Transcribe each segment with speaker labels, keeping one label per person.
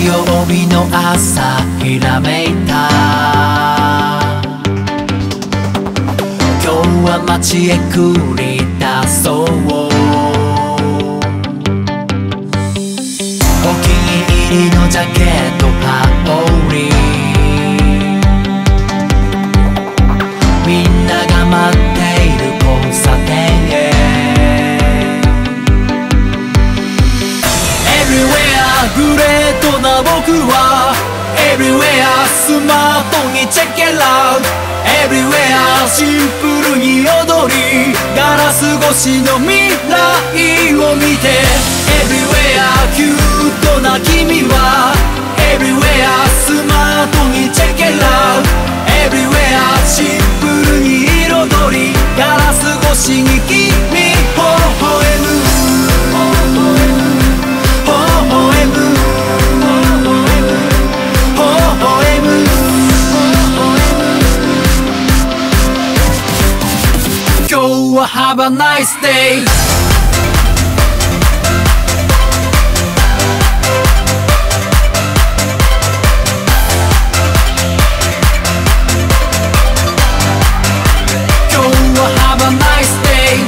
Speaker 1: 日曜日の朝ひらめいた。今日は街へ繰り出そう。お気に入りのジャケット羽織り、みんなが待っている交差点へ。 Everywhere グレートな僕は Everywhere スマートにチェケラウト。 Everywhere シンプルに踊り、ガラス越しの未来を見て。 Everywhere キュートな君は Everywhere スマートにチェケラウト。 Everywhere シンプルに彩り、ガラス越しに君微笑む。今日は Have a nice day。 今日は Have a nice day。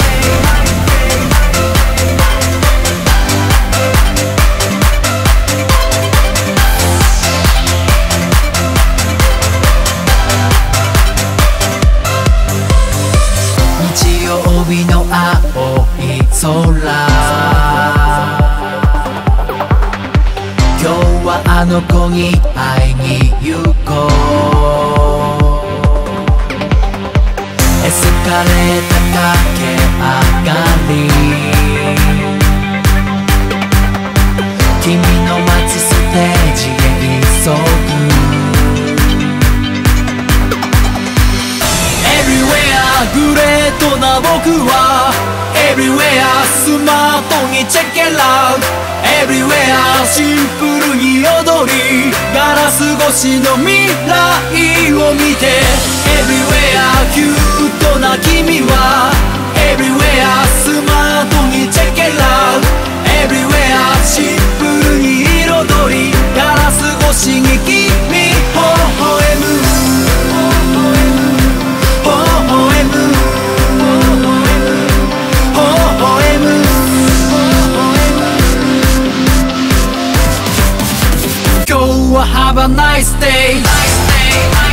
Speaker 1: 日曜日の青い空、今日はあの子に会いに行こう。エスカレーター駆け上がり、君の待つステージへ急ぐ。 Everywhere グレートな僕は Everywhere スマートにチェケラウト。 Everywhere シンプルに踊り、ガラス越しの未来を見て。 Everywhere キュートな君は Everywhere スマートにチェケラウト。 Everywhere シンプルに彩り、ガラス越しに君微笑む。今日は Have a nice day。